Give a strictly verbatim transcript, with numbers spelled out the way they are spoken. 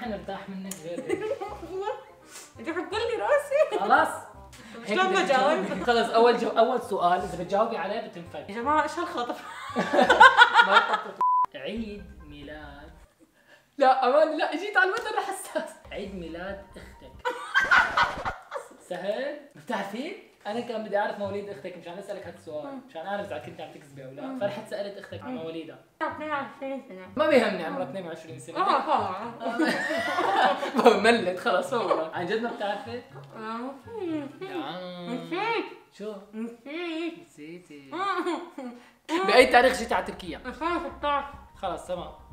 حنرتاح منك غير هيك. انت حتقولي راسي؟ خلاص شلون بجاوب؟ خلص اول جو... اول سؤال اذا بتجاوبي عليه بتنفج. يا جماعه ايش هالخطف؟ ما تخطط. عيد ميلاد لا امان لا جيت على الوتر حساس. عيد ميلاد اختك سهل؟ بتعرفين؟ انا كان بدي اعرف مواليد اختك مشان اسالك هذا السؤال، مشان اعرف اذا كنت عم تكذبي او لا، فرحت سالت اختك عن مواليدها. اثنين وعشرين سنه. ما بيهمني عمرها اثنين وعشرين سنه. اه خلاص. ملت خلص فورا. عن جد ما بتعرفي؟ نسيت. شو؟ نسيت. نسيتي. باي تاريخ جيتي على تركيا؟ ألفين وستة عشر. خلص تمام.